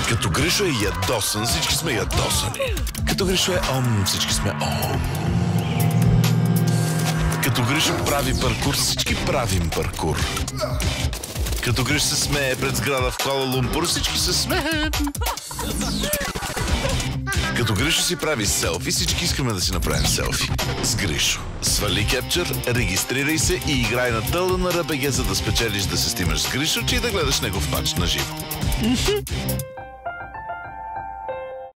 Като Гришо е ядосан, всички сме ядосани. Като Гришо е ом, всички сме ом. Като Гришо прави паркур, всички правим паркур. Като Гришо се смее пред сграда в Куала Лумпур, всички се смеем. Като Гришо си прави селфи, всички искаме да си направим селфи. С Гришо. Свали кепчър, регистрирай се и играй на тълна на РБГ, за да спечелиш да се снимаш с Гришо, че и да гледаш негов мач на живо.